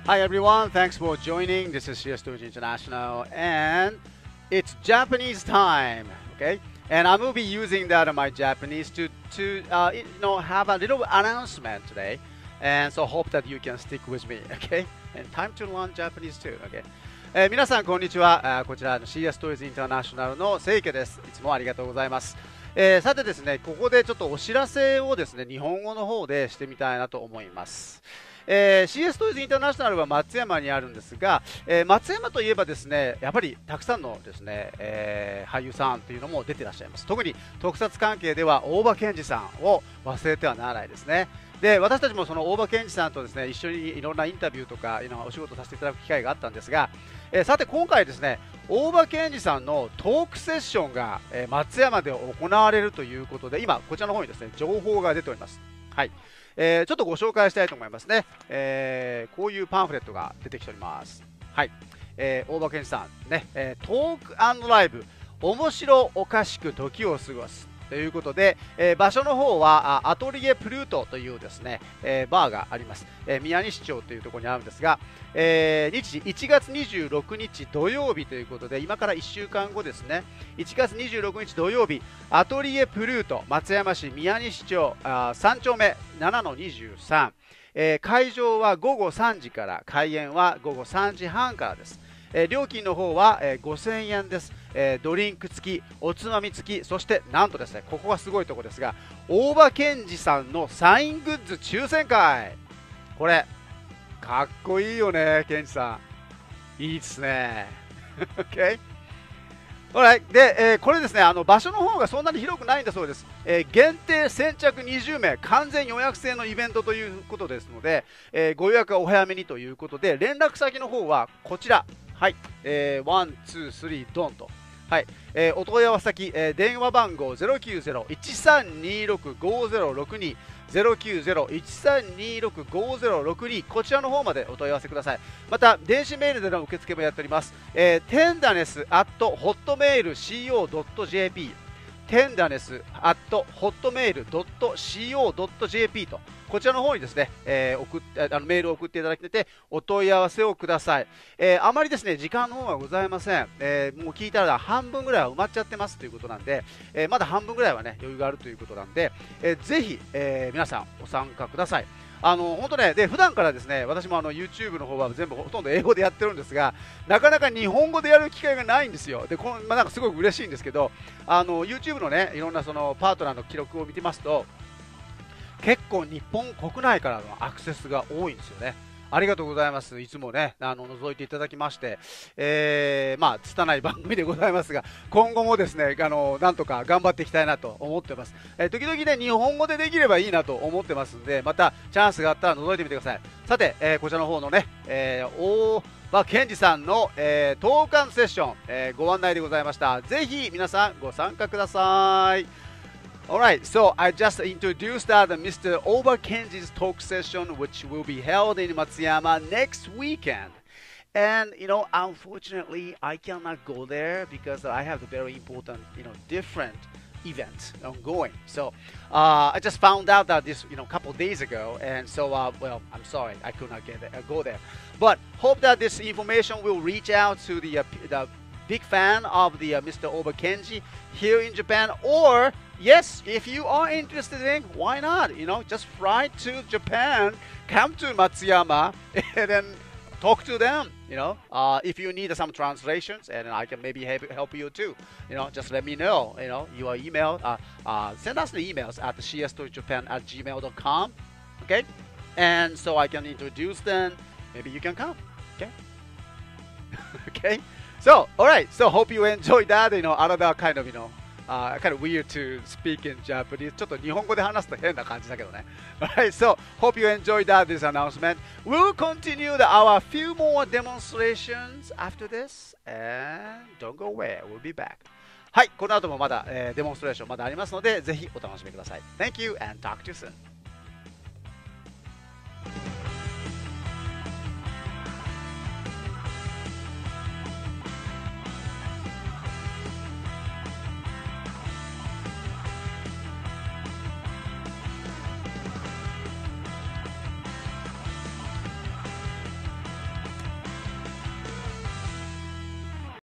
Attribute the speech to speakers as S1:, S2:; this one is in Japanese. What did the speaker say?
S1: Hi everyone, thanks for joining. This is CS Doji International and it's Japanese time, okay? And I will be using that in my Japanese to have a little announcement today. And so hope that you can stick with me, okay? And time to learn Japanese too, okay? 皆さんこんにちは。こちらの CS Toys International のセイケです。いつもありがとうございます。さてですね、ここでちょっとお知らせをですね、日本語の方でしてみたいなと思います。CS トイズインターナショナルは松山にあるんですが、松山といえばですね、やっぱりたくさんのですね、俳優さんというのも出てらっしゃいます。特に特撮関係では大場健二さんを忘れてはならないですね。で、私たちもその大場健二さんとですね、一緒にいろんなインタビューとかお仕事させていただく機会があったんですが、さて今回ですね、大場健二さんのトークセッションが、松山で行われるということで、今こちらの方にですね、情報が出ております。はい。ちょっとご紹介したいと思いますね。こういうパンフレットが出てきております。はい。大場健二さんね、トーク&ライブ、面白おかしく時を過ごす。ということで、場所の方はアトリエプルートというですね、バーがあります。宮西町というところにあるんですが、日時1月26日土曜日ということで、今から1週間後ですね、1月26日土曜日、アトリエプルート、松山市宮西町3丁目 7-23、会場は午後3時から、開演は午後3時半からです。料金の方は、5000円です。ドリンク付き、おつまみ付き、そしてなんとですね、ここがすごいところですが、大場健二さんのサイングッズ抽選会。これ、かっこいいよね、健二さん。いいですね。OK? Alright. で、これですね、場所の方がそんなに広くないんだそうです。限定先着20名、完全予約制のイベントということですので、ご予約はお早めにということで、連絡先の方はこちら。はい。1、2、3、ドンと。はい。お問い合わせ先、電話番号 090-1326-5062、090-1326-5062、こちらの方までお問い合わせください。また、電子メールでの受付もやっております。tenderness@hotmail.co.jp tenderness@hotmail.co.jp と、こちらの方にですね、メールを送っていただいてお問い合わせをください。あまりですね、時間の方はございません。もう聞いたら半分ぐらいは埋まっちゃってますということなんで、まだ半分ぐらいはね、余裕があるということなんで、ぜひ、皆さんご参加ください。本当ね、で、普段からですね、私もYouTube の方は全部ほとんど英語でやってるんですが、なかなか日本語でやる機会がないんですよ。で、なんかすごく嬉しいんですけど、YouTube のね、いろんなそのパートナーの記録を見てますと、結構日本国内からのアクセスが多いんですよね。ありがとうございます。いつもね、覗いていただきまして、拙い番組でございますが、今後もですね、なんとか頑張っていきたいなと思ってます。時々ね、日本語でできればいいなと思ってますんで、またチャンスがあったら覗いてみてください。さて、こちらの方のね、大場健二さんの、トーク&セッション、ご案内でございました。ぜひ皆さんご参加ください。Alright, so I just introduced Mr. Oba Kenji's talk session, which will be held in Matsuyama next weekend. And, unfortunately, I cannot go there because I have a very important, different event ongoing. So I just found out that this, couple days ago. And so, well, I'm sorry, I could not go there. But hope that this information will reach out to the big fan of the Mr. Oba Kenji here in Japan, or yes, if you are interested in, why not? Just fly to Japan, come to Matsuyama, and then talk to them. If you need some translations, and I can maybe help you too. Just let me know. Your email. Send us the emails at cstoryjapan@gmail.com. Okay, and so I can introduce them. Maybe you can come. Okay. Okay. So, alright. So, hope you enjoyed that. Another kind of, kind of weird to speak in Japanese. ちょっと日本語で話すと変な感じだけどね。Alright, so hope you enjoyed this announcement. We'll continue our few more demonstrations after this. And don't go away. We'll be back. はい、この後もまだ、デモンストレーションまだありますので、ぜひお楽しみください。Thank you and talk to you soon.